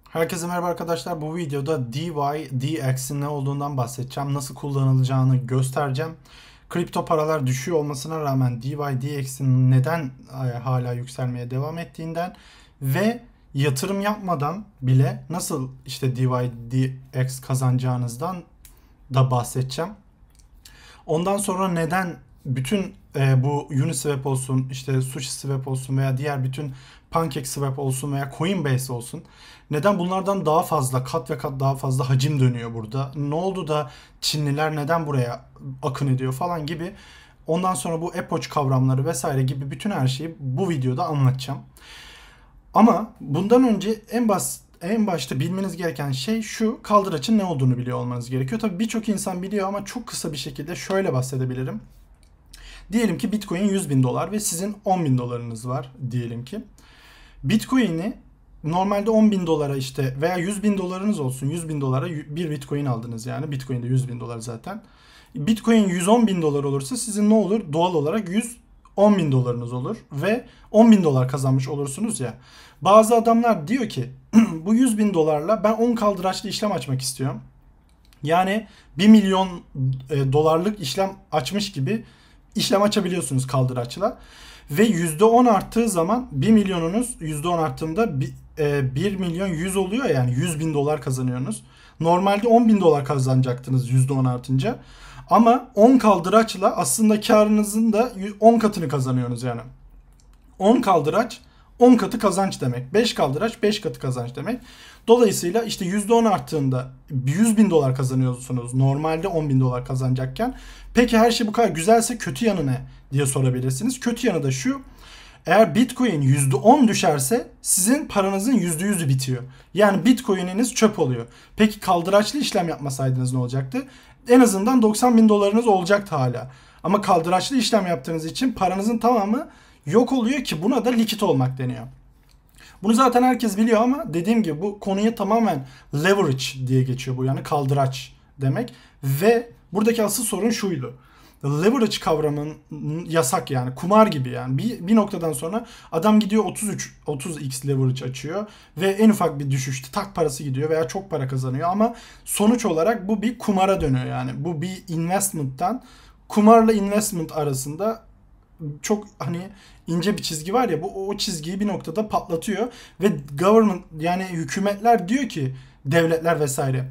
Herkese merhaba arkadaşlar. Bu videoda DYDX'in ne olduğundan bahsedeceğim. Nasıl kullanılacağını göstereceğim. Kripto paralar düşüyor olmasına rağmen DYDX'in neden hala yükselmeye devam ettiğinden ve yatırım yapmadan bile nasıl işte DYDX kazanacağınızdan da bahsedeceğim. Ondan sonra neden bütün bu Uniswap olsun, işte SushiSwap olsun veya diğer bütün PancakeSwap olsun veya Coinbase olsun. Neden bunlardan daha fazla, kat ve kat daha fazla hacim dönüyor burada? Ne oldu da Çinliler neden buraya akın ediyor falan gibi. Ondan sonra bu epoch kavramları vesaire gibi bütün her şeyi bu videoda anlatacağım. Ama bundan önce en başta bilmeniz gereken şey şu: kaldıraçın ne olduğunu biliyor olmanız gerekiyor. Tabii birçok insan biliyor ama çok kısa bir şekilde şöyle bahsedebilirim. Diyelim ki Bitcoin 100 bin dolar ve sizin 10 bin dolarınız var diyelim ki. Bitcoin'i normalde 10 bin dolara işte veya 100 bin dolarınız olsun, 100 bin dolara bir Bitcoin aldınız yani. Bitcoin de 100 bin dolar zaten. Bitcoin 110 bin dolar olursa sizin ne olur? Doğal olarak 110 bin dolarınız olur ve 10 bin dolar kazanmış olursunuz ya. Bazı adamlar diyor ki bu 100 bin dolarla ben 10 kaldıraçlı işlem açmak istiyorum. Yani 1 milyon dolarlık işlem açmış gibi işlem açabiliyorsunuz kaldıraçla. Ve %10 arttığı zaman 1 milyonunuz %10 arttığında 1 milyon 100 oluyor, yani 100 bin dolar kazanıyorsunuz. Normalde 10 bin dolar kazanacaktınız %10 artınca. Ama 10 kaldıraçla aslında karınızın da 10 katını kazanıyorsunuz yani. 10 kaldıraç 10 katı kazanç demek. 5 kaldıraç 5 katı kazanç demek. Dolayısıyla işte %10 arttığında 100 bin dolar kazanıyorsunuz. Normalde 10 bin dolar kazanacakken. Peki her şey bu kadar güzelse kötü yanı ne diye sorabilirsiniz. Kötü yanı da şu: eğer Bitcoin %10 düşerse sizin paranızın %100'ü bitiyor. Yani Bitcoin'iniz çöp oluyor. Peki kaldıraçlı işlem yapmasaydınız ne olacaktı? En azından 90 bin dolarınız olacaktı hala. Ama kaldıraçlı işlem yaptığınız için paranızın tamamı yok oluyor ki buna da likit olmak deniyor. Bunu zaten herkes biliyor ama dediğim gibi bu konuya tamamen leverage diye geçiyor bu, yani kaldıraç demek. Ve buradaki asıl sorun şuydu: leverage kavramın yasak, yani kumar gibi yani. Bir noktadan sonra adam gidiyor 30x leverage açıyor ve en ufak bir düşüşte tak parası gidiyor veya çok para kazanıyor ama sonuç olarak bu bir kumara dönüyor yani. Bu bir investment'tan, kumarla investment arasında çok hani ince bir çizgi var ya, bu o çizgiyi bir noktada patlatıyor ve government, yani hükümetler diyor ki, devletler vesaire,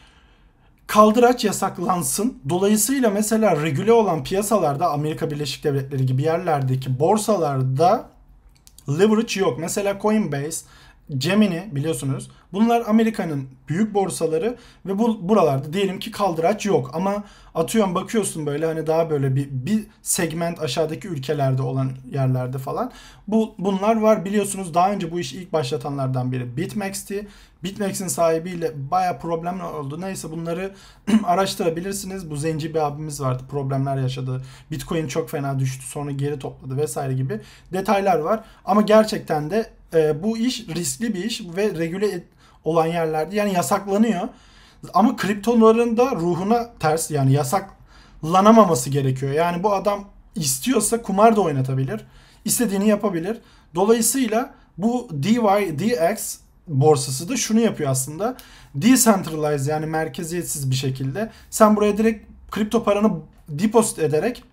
kaldıraç yasaklansın. Dolayısıyla mesela regüle olan piyasalarda, Amerika Birleşik Devletleri gibi yerlerdeki borsalarda leverage yok. Mesela Coinbase, Gemini biliyorsunuz. Bunlar Amerika'nın büyük borsaları ve buralarda diyelim ki kaldıraç yok. Ama atıyorum bakıyorsun böyle hani daha böyle bir segment aşağıdaki ülkelerde olan yerlerde falan. Bunlar var biliyorsunuz. Daha önce bu işi ilk başlatanlardan biri BitMEX'ti. BitMEX'in sahibiyle baya problemler oldu. Neyse bunları araştırabilirsiniz. Bu zenci bir abimiz vardı. Problemler yaşadı. Bitcoin çok fena düştü. Sonra geri topladı vesaire gibi detaylar var. Ama gerçekten de bu iş riskli bir iş ve regüle olan yerlerde yani yasaklanıyor. Ama kriptoların da ruhuna ters, yani yasaklanamaması gerekiyor. Yani bu adam istiyorsa kumar da oynatabilir. İstediğini yapabilir. Dolayısıyla bu DYDX borsası da şunu yapıyor aslında: decentralized, yani merkeziyetsiz bir şekilde sen buraya direkt kripto paranı deposit ederek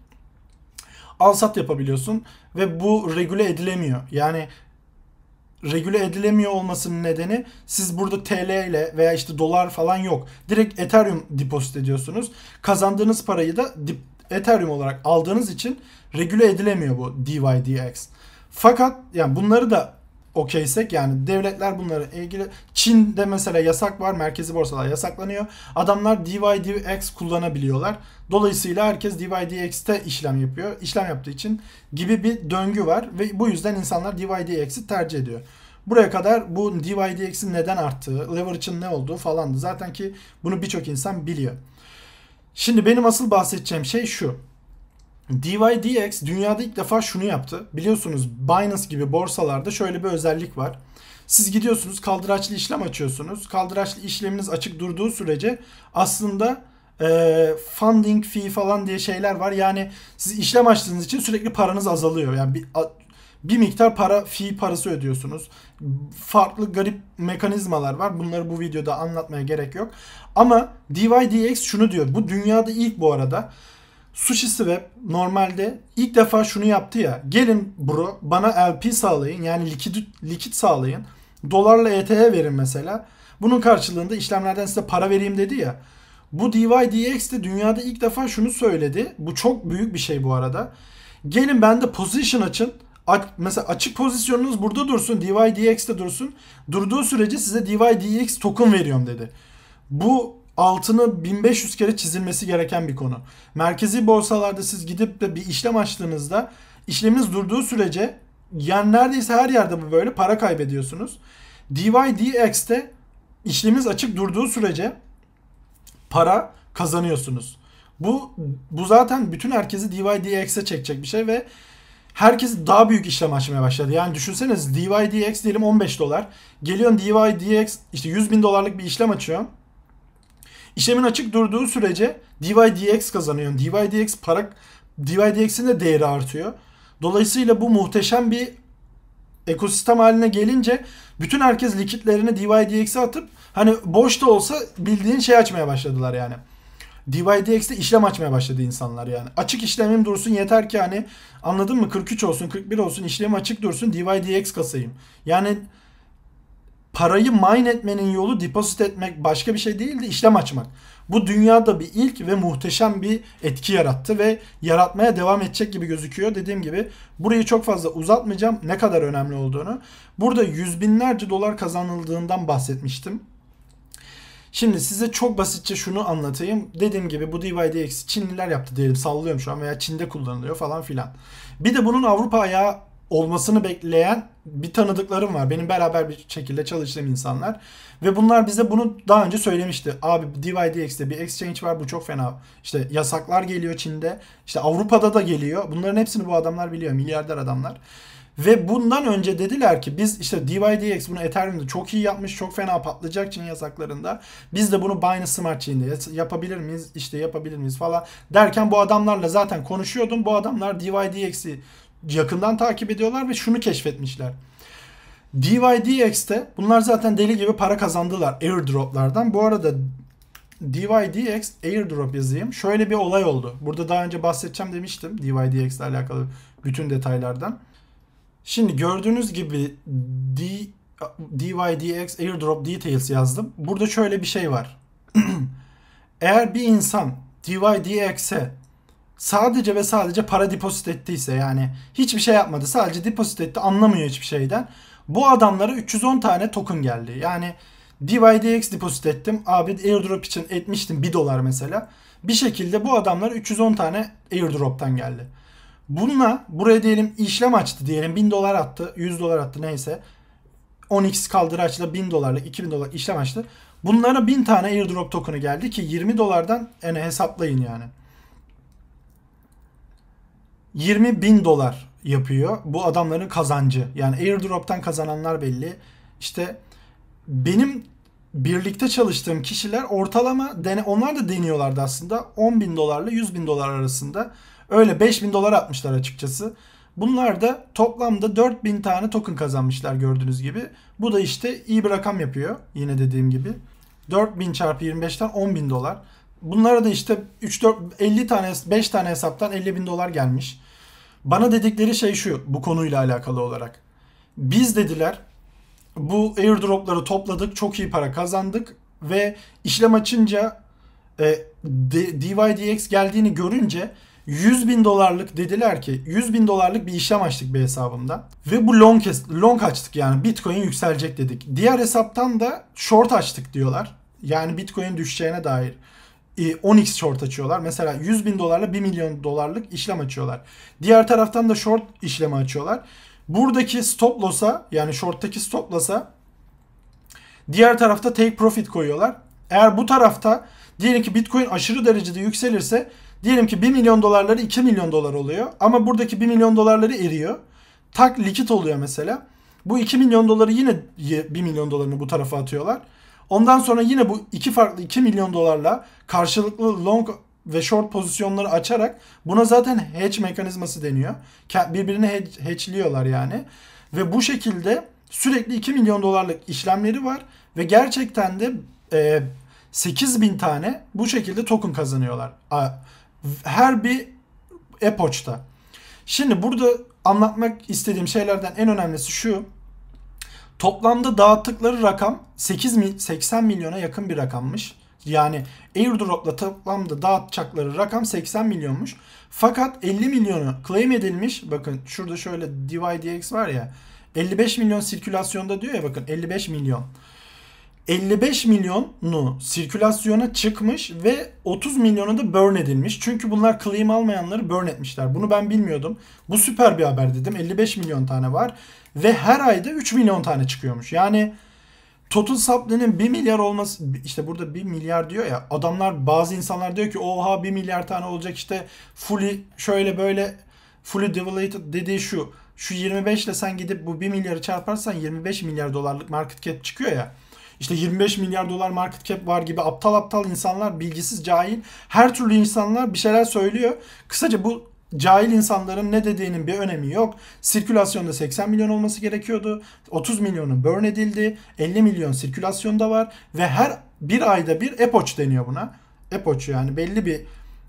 al sat yapabiliyorsun ve bu regüle edilemiyor. Yani regüle edilemiyor olmasının nedeni, siz burada TL ile veya işte dolar falan yok. Direkt Ethereum deposit ediyorsunuz. Kazandığınız parayı da Ethereum olarak aldığınız için regüle edilemiyor bu DYDX. Fakat yani bunları da okeysek, yani devletler bunları ilgili, Çin'de mesela yasak var, merkezi borsalar yasaklanıyor. Adamlar DYDX kullanabiliyorlar. Dolayısıyla herkes DYDX'te işlem yapıyor. İşlem yaptığı için gibi bir döngü var ve bu yüzden insanlar DYDX'i tercih ediyor. Buraya kadar bu DYDX'in neden arttığı, leverage'ın ne olduğu falandı. Zaten ki bunu birçok insan biliyor. Şimdi benim asıl bahsedeceğim şey şu: DYDX dünyada ilk defa şunu yaptı. Biliyorsunuz Binance gibi borsalarda şöyle bir özellik var. Siz gidiyorsunuz kaldıraçlı işlem açıyorsunuz. Kaldıraçlı işleminiz açık durduğu sürece aslında funding fee falan diye şeyler var. Yani siz işlem açtığınız için sürekli paranız azalıyor. Yani Bir miktar para, fee parası ödüyorsunuz. Farklı garip mekanizmalar var. Bunları bu videoda anlatmaya gerek yok. Ama DYDX şunu diyor. Bu dünyada ilk bu arada. SushiSwap normalde ilk defa şunu yaptı ya. Gelin bro bana LP sağlayın. Yani likit sağlayın. Dolarla ETH verin mesela. Bunun karşılığında işlemlerden size para vereyim dedi ya. Bu DYDX de dünyada ilk defa şunu söyledi. Bu çok büyük bir şey bu arada. Gelin bende position açın. Mesela açık pozisyonunuz burada dursun. DYDX'te dursun. Durduğu sürece size DYDX token veriyorum dedi. Bu altını 1500 kere çizilmesi gereken bir konu. Merkezi borsalarda siz gidip de bir işlem açtığınızda işleminiz durduğu sürece yani neredeyse her yerde bu böyle para kaybediyorsunuz. DYDX'te işleminiz açık durduğu sürece para kazanıyorsunuz. Bu zaten bütün herkesi DYDX'e çekecek bir şey ve herkes daha büyük işlem açmaya başladı. Yani düşünseniz DYDX diyelim 15 dolar. Geliyorsun DYDX işte 100 bin dolarlık bir işlem açıyorsun. İşlemin açık durduğu sürece DYDX kazanıyorsun. DYDX'in de değeri artıyor. Dolayısıyla bu muhteşem bir ekosistem haline gelince bütün herkes likitlerini DYDX'e atıp hani boş da olsa bildiğin şey açmaya başladılar yani. DYDX'te işlem açmaya başladı insanlar yani. Açık işlemim dursun yeter ki hani anladın mı 43 olsun 41 olsun işlem açık dursun DYDX kasayım. Yani parayı mine etmenin yolu deposit etmek başka bir şey değil de işlem açmak. Bu dünyada bir ilk ve muhteşem bir etki yarattı ve yaratmaya devam edecek gibi gözüküyor. Dediğim gibi burayı çok fazla uzatmayacağım ne kadar önemli olduğunu. Burada yüz binlerce dolar kazanıldığından bahsetmiştim. Şimdi size çok basitçe şunu anlatayım. Dediğim gibi bu DYDX'i Çinliler yaptı diyelim sallıyorum şu an veya Çin'de kullanılıyor falan filan. Bir de bunun Avrupa ayağı olmasını bekleyen bir tanıdıklarım var. Benim beraber bir şekilde çalıştığım insanlar. Ve bunlar bize bunu daha önce söylemişti. Abi DYDX'te bir exchange var bu çok fena. İşte yasaklar geliyor Çin'de. İşte Avrupa'da da geliyor. Bunların hepsini bu adamlar biliyor. Milyarder adamlar. Ve bundan önce dediler ki biz işte DYDX bunu Ethereum'da çok iyi yapmış. Çok fena patlayacak Çin yasaklarında. Biz de bunu Binance Smart Chain'de yapabilir miyiz? İşte yapabilir miyiz falan. Derken bu adamlarla zaten konuşuyordum. Bu adamlar DYDX'i yakından takip ediyorlar ve şunu keşfetmişler. DYDX'te bunlar zaten deli gibi para kazandılar airdroplardan. Bu arada DYDX airdrop yazayım. Şöyle bir olay oldu. Burada daha önce bahsedeceğim demiştim DYDX ile alakalı bütün detaylardan. Şimdi gördüğünüz gibi DYDX airdrop details yazdım. Burada şöyle bir şey var. Eğer bir insan DYDX'e sadece ve sadece para deposit ettiyse yani hiçbir şey yapmadı sadece deposit etti anlamıyor hiçbir şeyden. Bu adamlara 310 tane token geldi. Yani DYDX deposit ettim. Abi airdrop için etmiştim 1 dolar mesela. Bir şekilde bu adamlar 310 tane airdrop'tan geldi. Bununla buraya diyelim işlem açtı diyelim 1000 dolar attı 100 dolar attı neyse. 10x kaldıraçla 1000 dolarlık 2000 dolar işlem açtı. Bunlara 1000 tane airdrop token'ı geldi ki 20 dolardan yani hesaplayın yani. 20 bin dolar yapıyor bu adamların kazancı. Yani airdrop'tan kazananlar belli. İşte benim birlikte çalıştığım kişiler ortalama onlar da deniyorlardı aslında 10 bin dolarla 100 bin dolar arasında. Öyle 5 bin dolar atmışlar açıkçası. Bunlar da toplamda 4000 tane token kazanmışlar gördüğünüz gibi. Bu da işte iyi bir rakam yapıyor. Yine dediğim gibi. 4000 çarpı 25'ten 10 bin dolar. Bunlara da işte 50 tane 5 tane hesaptan 50 bin dolar gelmiş. Bana dedikleri şey şu bu konuyla alakalı olarak. Biz dediler bu airdropları topladık çok iyi para kazandık ve işlem açınca DYDX geldiğini görünce 100 bin dolarlık dediler ki 100 bin dolarlık bir işlem açtık bir hesabımda. Ve bu long açtık yani Bitcoin yükselecek dedik. Diğer hesaptan da short açtık diyorlar. Yani Bitcoin düşeceğine dair 10x short açıyorlar. Mesela 100 bin dolarla 1 milyon dolarlık işlem açıyorlar. Diğer taraftan da short işlemi açıyorlar. Buradaki stop loss'a yani short'taki stop loss'a diğer tarafta take profit koyuyorlar. Eğer bu tarafta diyelim ki Bitcoin aşırı derecede yükselirse diyelim ki 1 milyon dolarları 2 milyon dolar oluyor. Ama buradaki 1 milyon dolarları eriyor. Tak likit oluyor mesela. Bu 2 milyon doları yine 1 milyon dolarını bu tarafa atıyorlar. Ondan sonra yine bu iki farklı 2 milyon dolarla karşılıklı long ve short pozisyonları açarak, buna zaten hedge mekanizması deniyor. Birbirini hedgeliyorlar yani. Ve bu şekilde sürekli 2 milyon dolarlık işlemleri var ve gerçekten de 8.000 tane bu şekilde token kazanıyorlar. Her bir epoch'ta. Şimdi burada anlatmak istediğim şeylerden en önemlisi şu. Toplamda dağıttıkları rakam 80 milyona yakın bir rakammış. Yani airdrop'la toplamda dağıtacakları rakam 80 milyonmuş. Fakat 50 milyonu claim edilmiş. Bakın şurada şöyle DYDX var ya. 55 milyon sirkülasyonda diyor ya, bakın 55 milyon. 55 milyonu sirkülasyona çıkmış ve 30 milyonu da burn edilmiş. Çünkü bunlar claim almayanları burn etmişler. Bunu ben bilmiyordum. Bu süper bir haber dedim. 55 milyon tane var ve her ayda 3 milyon tane çıkıyormuş. Yani total supply'nin 1 milyar olması, işte burada 1 milyar diyor ya, adamlar, bazı insanlar diyor ki oha 1 milyar tane olacak, işte fully şöyle böyle fully devaluated dediği şu 25 ile sen gidip bu 1 milyarı çarparsan 25 milyar dolarlık market cap çıkıyor ya. İşte 25 milyar dolar market cap var gibi aptal aptal insanlar, bilgisiz, cahil, her türlü insanlar bir şeyler söylüyor. Kısaca bu cahil insanların ne dediğinin bir önemi yok. Sirkülasyonda 80 milyon olması gerekiyordu. 30 milyonu burn edildi. 50 milyon sirkülasyonda var ve her bir ayda bir epoch deniyor buna. Epoch yani belli bir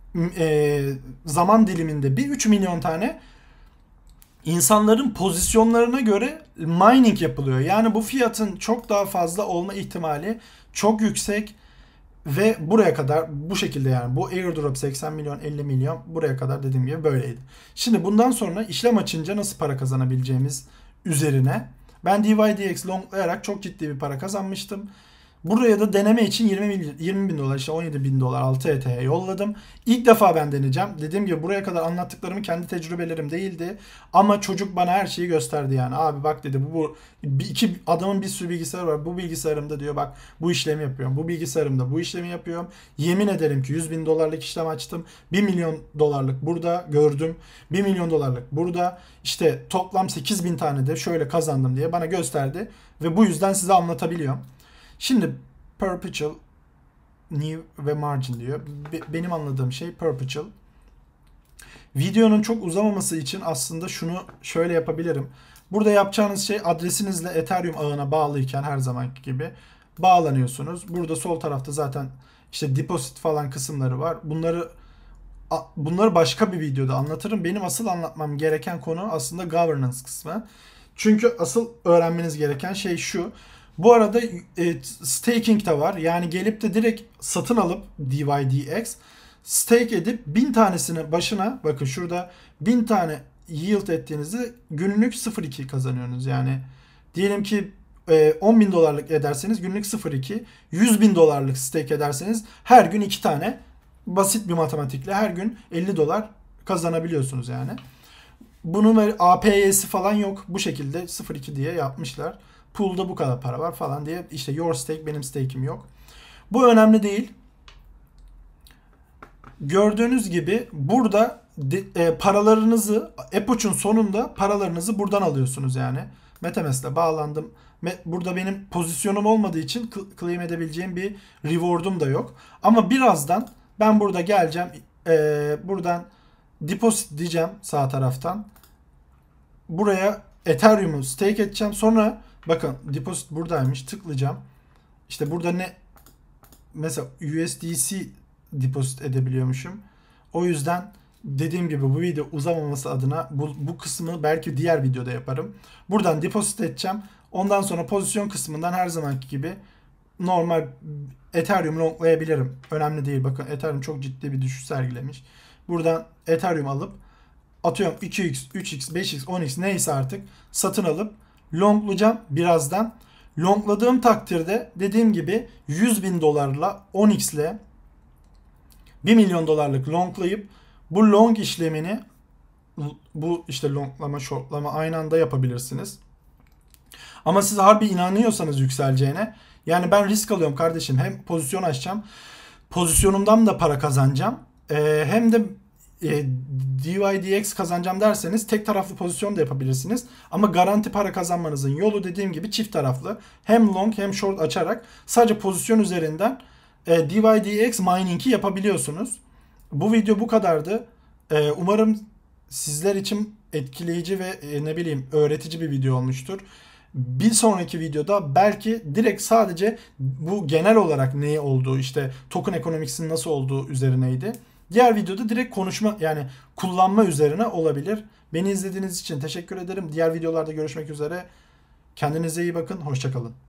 zaman diliminde bir 3 milyon tane insanların pozisyonlarına göre mining yapılıyor. Yani bu fiyatın çok daha fazla olma ihtimali çok yüksek ve buraya kadar bu şekilde, yani bu airdrop 80 milyon 50 milyon buraya kadar dediğim gibi böyleydi. Şimdi bundan sonra işlem açınca nasıl para kazanabileceğimiz üzerine ben DYDX longlayarak çok ciddi bir para kazanmıştım. Buraya da deneme için 20 bin dolar, işte 17 bin dolar 6 ETH'ye yolladım. İlk defa ben deneyeceğim. Dediğim gibi buraya kadar anlattıklarımı kendi tecrübelerim değildi. Ama çocuk bana her şeyi gösterdi yani. Abi bak dedi, bu iki adamın bir sürü bilgisayarı var. Bu bilgisayarımda diyor bak bu işlemi yapıyorum. Bu bilgisayarımda bu işlemi yapıyorum. Yemin ederim ki 100 bin dolarlık işlem açtım. 1 milyon dolarlık burada gördüm. 1 milyon dolarlık burada. İşte toplam 8 bin tane de şöyle kazandım diye bana gösterdi. Ve bu yüzden size anlatabiliyorum. Şimdi perpetual, new ve margin diyor. Benim anladığım şey perpetual. Videonun çok uzamaması için aslında şunu şöyle yapabilirim. Burada yapacağınız şey, adresinizle Ethereum ağına bağlıyken her zamanki gibi bağlanıyorsunuz. Burada sol tarafta zaten işte deposit falan kısımları var. Bunları başka bir videoda anlatırım. Benim asıl anlatmam gereken konu aslında governance kısmı. Çünkü asıl öğrenmeniz gereken şey şu. Bu arada staking de var. Yani gelip de direkt satın alıp DYDX stake edip 1000 tanesini başına, bakın şurada 1000 tane yield ettiğinizde günlük 0.2 kazanıyorsunuz. Yani diyelim ki 10 bin dolarlık ederseniz günlük 0.2, 100 bin dolarlık stake ederseniz her gün 2 tane, basit bir matematikle her gün 50 dolar kazanabiliyorsunuz yani. Bunun APY'si falan yok. Bu şekilde 0.2 diye yapmışlar. Pool'da bu kadar para var falan diye, işte your stake benim stake'im yok. Bu önemli değil. Gördüğünüz gibi burada paralarınızı epoch'un sonunda paralarınızı buradan alıyorsunuz yani. MetaMask'le bağlandım. Burada benim pozisyonum olmadığı için claim edebileceğim bir reward'um da yok. Ama birazdan ben burada geleceğim. Buradan deposit diyeceğim sağ taraftan. Buraya Ethereum'u stake edeceğim. Sonra bakın deposit buradaymış. Tıklayacağım. İşte burada ne? Mesela USDC deposit edebiliyormuşum. O yüzden dediğim gibi bu video uzamaması adına bu kısmı belki diğer videoda yaparım. Buradan deposit edeceğim. Ondan sonra pozisyon kısmından her zamanki gibi normal Ethereum longlayabilirim. Önemli değil. Bakın Ethereum çok ciddi bir düşüş sergilemiş. Buradan Ethereum alıp atıyorum 2x, 3x, 5x, 10x neyse artık satın alıp longlayacağım birazdan. Longladığım takdirde dediğim gibi 100 bin dolarla 10x ile 1 milyon dolarlık longlayıp bu long işlemini, bu işte longlama, shortlama aynı anda yapabilirsiniz. Ama siz harbi inanıyorsanız yükseleceğine, yani ben risk alıyorum kardeşim, hem pozisyon açacağım, pozisyonumdan da para kazanacağım, hem de DYDX kazanacağım derseniz tek taraflı pozisyon da yapabilirsiniz. Ama garanti para kazanmanızın yolu dediğim gibi çift taraflı. Hem long hem short açarak sadece pozisyon üzerinden DYDX mining'i yapabiliyorsunuz. Bu video bu kadardı. Umarım sizler için etkileyici ve ne bileyim öğretici bir video olmuştur. Bir sonraki videoda belki direkt sadece bu genel olarak ne olduğu, işte token economics'in nasıl olduğu üzerineydi. Diğer videoda direkt konuşma, yani kullanma üzerine olabilir. Beni izlediğiniz için teşekkür ederim. Diğer videolarda görüşmek üzere. Kendinize iyi bakın. Hoşça kalın.